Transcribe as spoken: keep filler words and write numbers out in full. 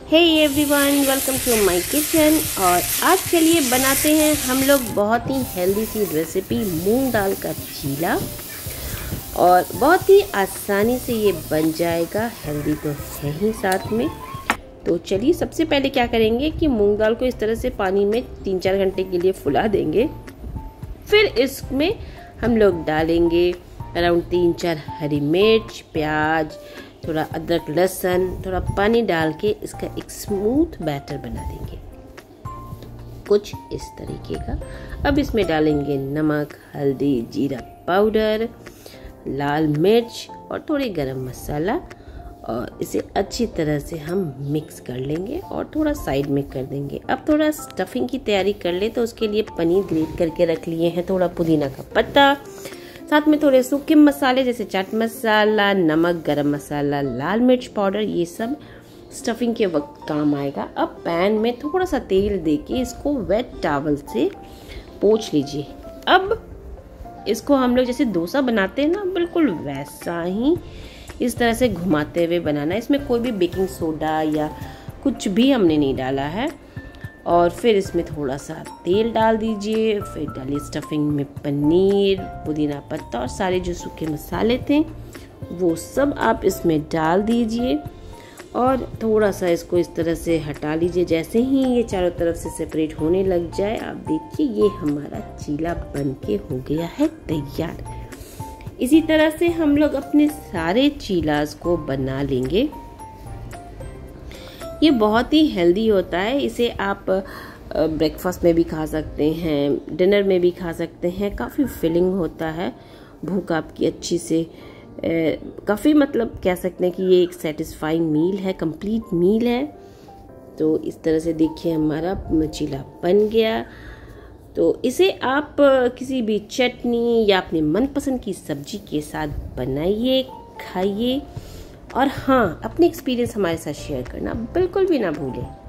Hey everyone, welcome to my kitchen. और आज चलिए बनाते हैं हम लोग बहुत ही हेल्दी सी रेसिपी मूंग दाल का चीला। और बहुत ही आसानी से ये बन जाएगा, हेल्दी तो है ही साथ में। तो चलिए सबसे पहले क्या करेंगे कि मूंग दाल को इस तरह से पानी में तीन चार घंटे के लिए फुला देंगे। फिर इसमें हम लोग डालेंगे अराउंड तीन चार हरी मिर्च, प्याज, थोड़ा अदरक, लहसुन, थोड़ा पानी डाल के इसका एक स्मूथ बैटर बना देंगे कुछ इस तरीके का। अब इसमें डालेंगे नमक, हल्दी, जीरा पाउडर, लाल मिर्च और थोड़ी गरम मसाला और इसे अच्छी तरह से हम मिक्स कर लेंगे और थोड़ा साइड में कर देंगे। अब थोड़ा स्टफिंग की तैयारी कर ले, तो उसके लिए पनीर ग्रेट करके रख लिए हैं, थोड़ा पुदीना का पत्ता, साथ में थोड़े सूखे मसाले जैसे चाट मसाला, नमक, गरम मसाला, लाल मिर्च पाउडर, ये सब स्टफिंग के वक्त काम आएगा। अब पैन में थोड़ा सा तेल देके इसको वेट टॉवल से पोंछ लीजिए। अब इसको हम लोग जैसे डोसा बनाते हैं ना, बिल्कुल वैसा ही इस तरह से घुमाते हुए बनाना। इसमें कोई भी बेकिंग सोडा या कुछ भी हमने नहीं डाला है। और फिर इसमें थोड़ा सा तेल डाल दीजिए, फिर डालिए स्टफिंग में पनीर, पुदीना पत्ता और सारे जो सूखे मसाले थे वो सब आप इसमें डाल दीजिए और थोड़ा सा इसको इस तरह से हटा लीजिए। जैसे ही ये चारों तरफ से सेपरेट होने लग जाए, आप देखिए ये हमारा चीला बनके हो गया है तैयार। इसी तरह से हम लोग अपने सारे चीलास को बना लेंगे। ये बहुत ही हेल्दी होता है, इसे आप ब्रेकफास्ट में भी खा सकते हैं, डिनर में भी खा सकते हैं। काफ़ी फिलिंग होता है, भूख आपकी अच्छी से काफ़ी मतलब कह सकते हैं कि ये एक सेटिस्फाइंग मील है, कंप्लीट मील है। तो इस तरह से देखिए हमारा चीला बन गया। तो इसे आप किसी भी चटनी या अपने मनपसंद की सब्जी के साथ बनाइए, खाइए और हाँ, अपने एक्सपीरियंस हमारे साथ शेयर करना बिल्कुल भी ना भूलें।